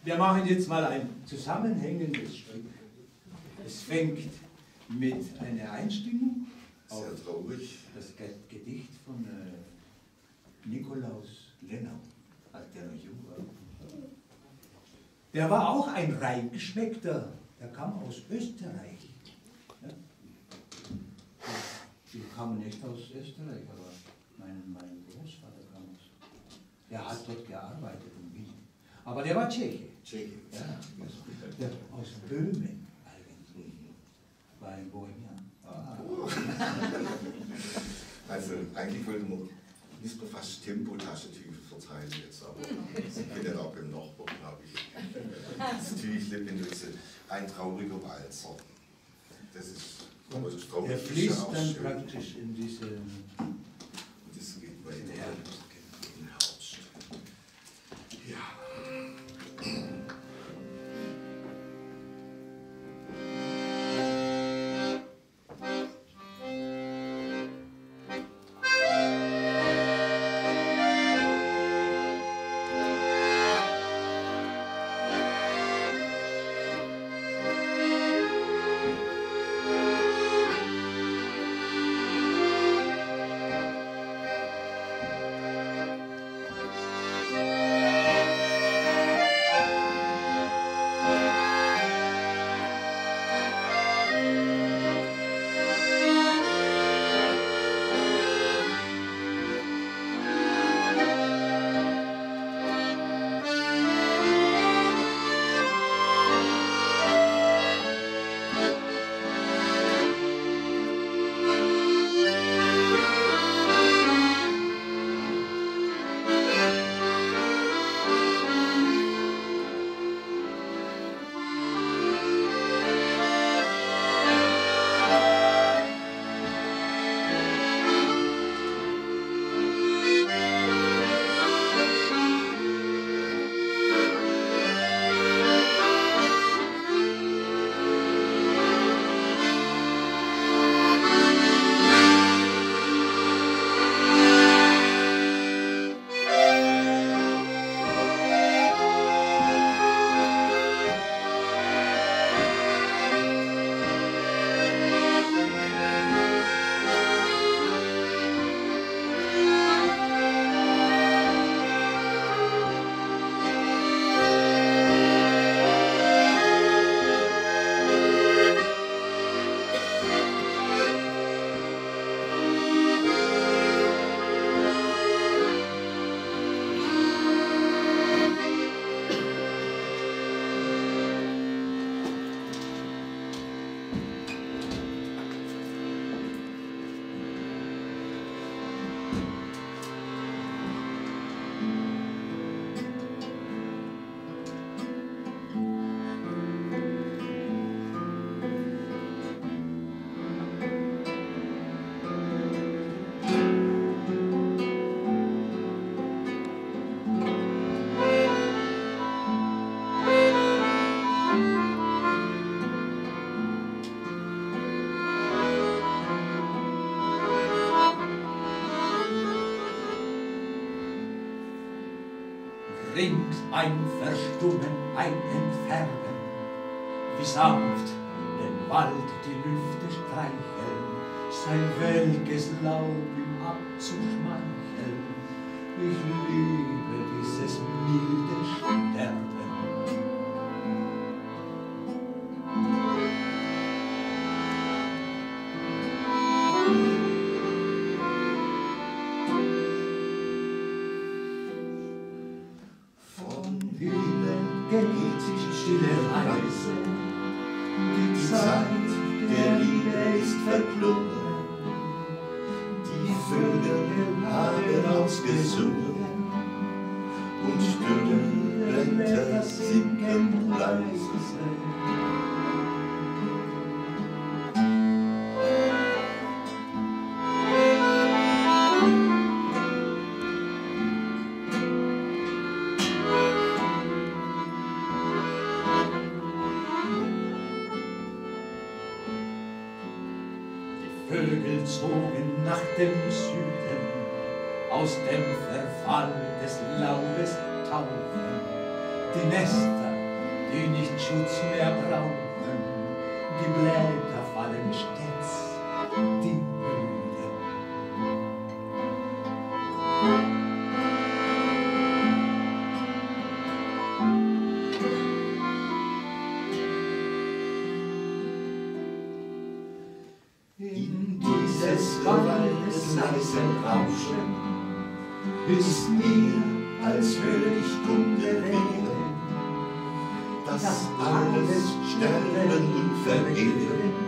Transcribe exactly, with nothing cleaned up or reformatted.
Wir machen jetzt mal ein zusammenhängendes Stück. Es fängt mit einer Einstimmung auf das Gedicht von äh, Nikolaus Lennau, als der noch jung war. Der war auch ein Reingeschmeckter, der kam aus Österreich. Ja? Die kamen nicht aus Österreich, aber mein, mein Großvater kam aus. Der hat dort gearbeitet in Wien. Aber der war Tscheche. Tscheche. Ja, der, aus Böhmen eigentlich. War in Bohemian. Ah. Also eigentlich wollte man nicht nur fast Tempotaschentücher verteilen jetzt, aber ich bin ja auch im Nachbarn, habe ich das Tüchle benutze. Ein trauriger Walzer. Das ist, aber das traurig der ist fließt ja auch dann schön. praktisch in diese... Und das geht weiter in den Herbst. Ja. Rings ein Verstummen, ein Entfernen, wie sanft den Wald die Lüfte streicheln, sein welkes Laub ihm abzuschmeicheln. Ich liebe dieses milde Sterben. Geht sich stille Reise, die Zeit der Liebe ist verklungen, die Vögel haben ausgesungen und dünne Blätter sinken leise. Vögel zogen nach dem Süden, aus dem Verfall des Laubes tauchen, die Nester die nicht Schutz mehr brauchen, die Blätter fallen stets, die müde. In dieses Waldes leisen Rauschen ist mir, als würde ich Kunde wären, dass alles sterben und vergehren